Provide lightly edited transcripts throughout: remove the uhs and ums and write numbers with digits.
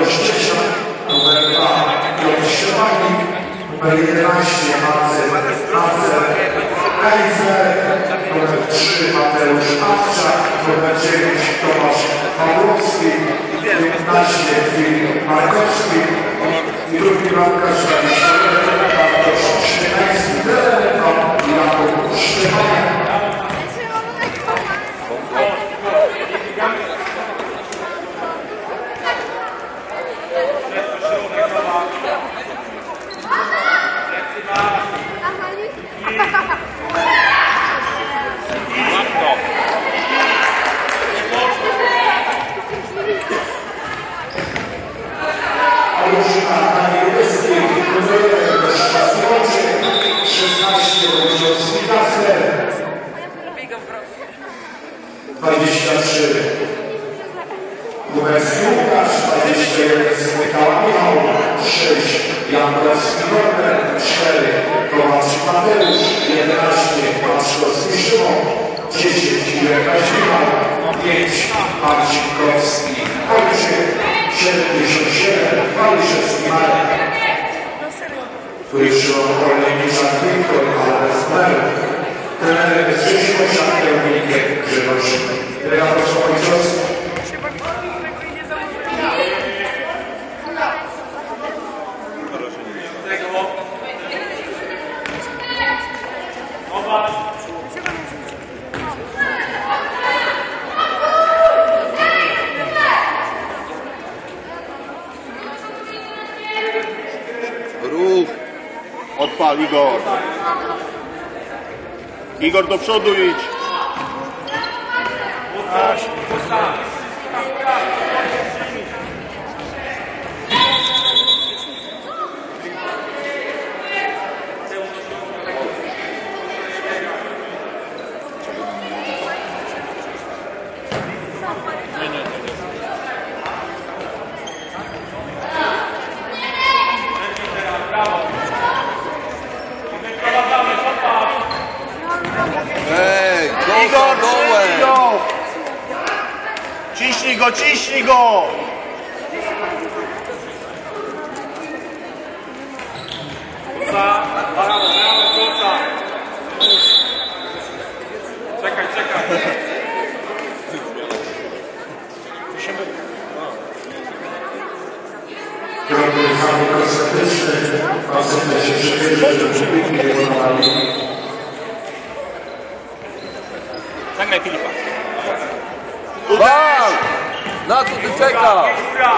60, numer 2 Piotr Szymanik, numer 11 Marcel Kaiser, numer 3 Mateusz Awczak, numer 9 Tomasz Pawłowski, 15 Filip Markowski i drugi bramkarz Bartosz Szczynański, trener Jakub Szczymanek. Na niebieskim numerze 16 Wojciechowski Kasper, 23 Lubelski Łukasz, 21 Smykała Michał, 6 Jankowski Norbert, 4 Kowaczyk Mateusz, 11 Paszkowski Szymon, 10 Jurek Michał, 5 Marcinkowski Wojciech, 77 Waliszewski Marek, który przyjął kolejnicza Wiktor Alesmer, trener Krzysiu Szankiewnikiem Grzegorz Jarosław Wojciechowski. Ruch. Odpal Igor. Igor do przodu idź. Igor, ciśnij go, ciśnij go! Czekaj, czekaj. Drobny zabieg kosmetyczny, pacjent się przebierze, żeby publiki nie wykonali. Zagraj Filipa. Bam! Na co ty czekasz?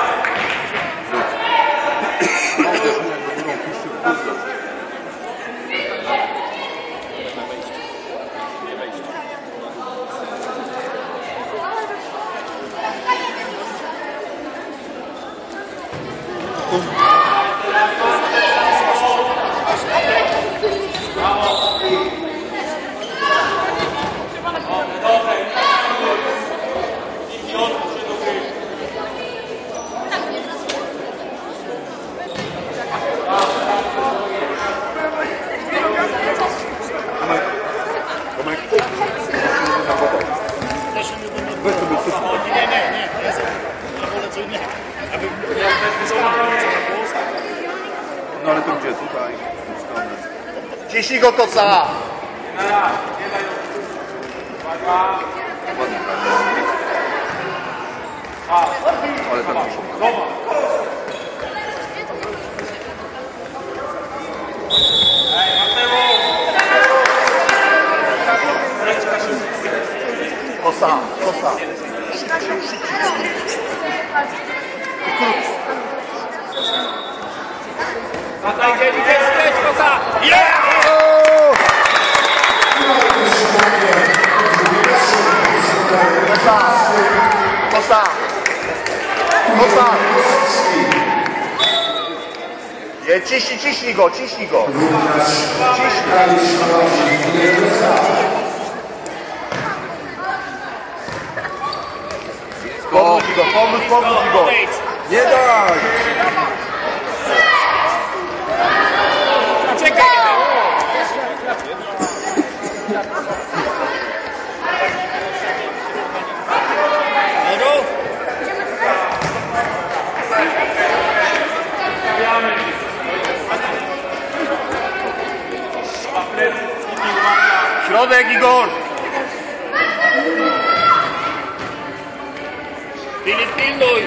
No ale to gdzie? Tutaj. Ciśnij go, koca! Ale tam muszą. Kosa, kosa. Kosa! Kosa! Nie, ciśnij go, ciśnij go! Pomóż go! Nie daj! Czekaj! Środek, Igor! Filip, pilnuj!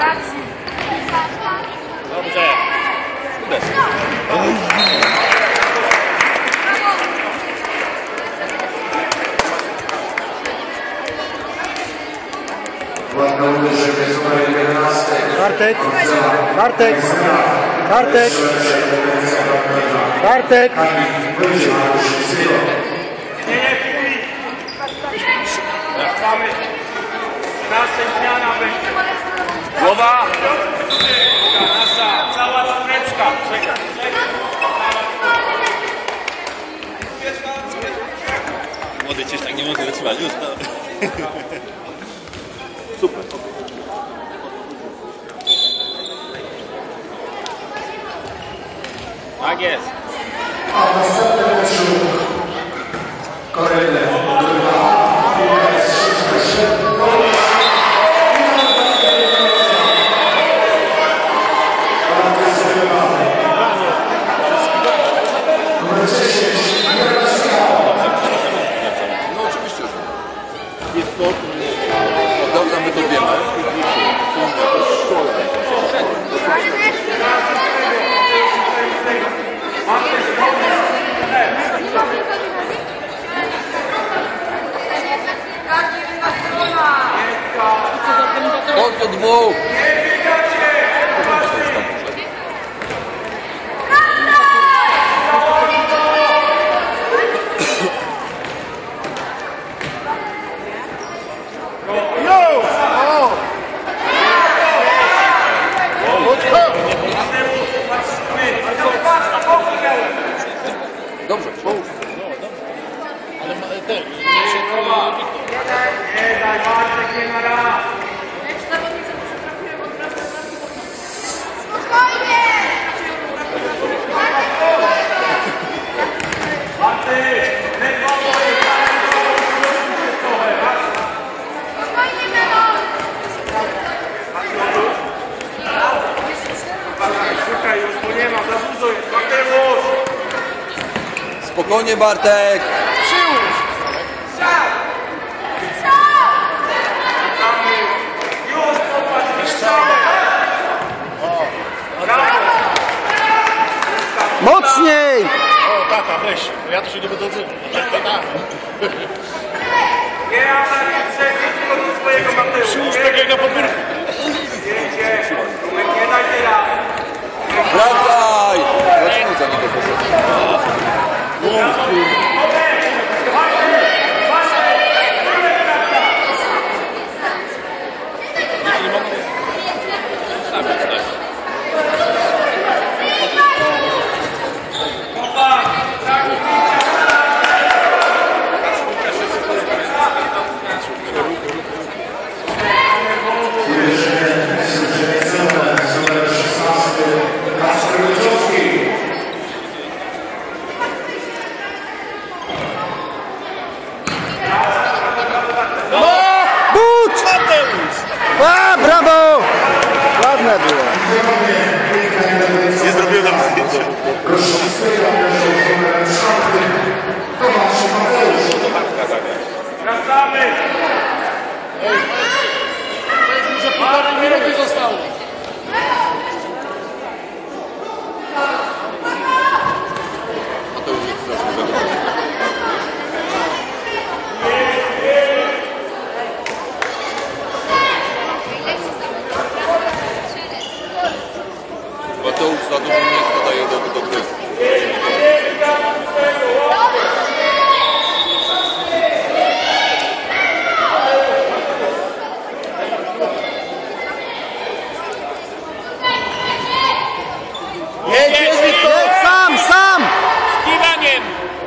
Dobrze. Ładna uderzenie z numerem 11. Bartek! Bartek! Bartek! Bartek! Nie, Filip! Wracamy. Nasza zmiana będzie. Głowa! Nasza, cała skóreczka. Czekaj. Młody cię tak nie może wytrzymać, już to. Super. Tak jest. A następny meczu kolejny No oczywiście, że jest to, dobra, my to wiemy. Chodź do dwóch! Dobrze, połóż. Nie daj, Bartek, nie ma raz. Szukaj już, bo nie ma, za dużo jest. Mateusz! Spokojnie, Bartek! Już popatrz, Mocniej! O, tata, weź, bo ja to się nie będę odzywał. nie analizuj tylko do swojego Mateusza. Przyłóż takiego podwórka. Jedzie, Tomek, nie daj teraz. Wracaj! Dlaczego za niego poszedł? But! A, brawo! Ładne było. Nie zrobiłem nam zdjęcia. Wracamy! Że półtorej minuty zostało. A to już jest strasznie wiadomo. Mateusz za dużo miejsca daje do gry. Jedź sam, sam! Kiwaniem!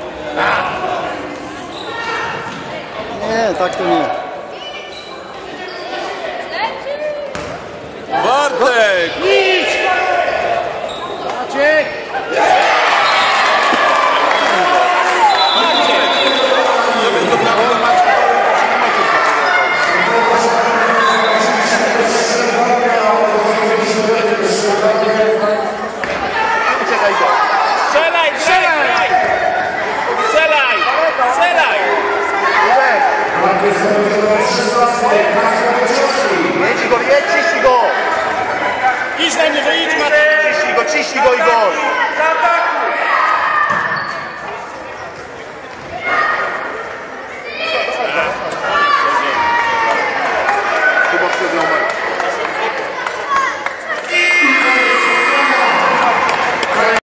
Nie, tak to nie. Bartek! Maciek! Strzelaj, strzelaj! Strzelaj! Strzelaj! Jedź Igor, jedź, ciśnij go! Idź na mnie, wyjdź, Mateusz! Ciśnij go, Igor! Za tak!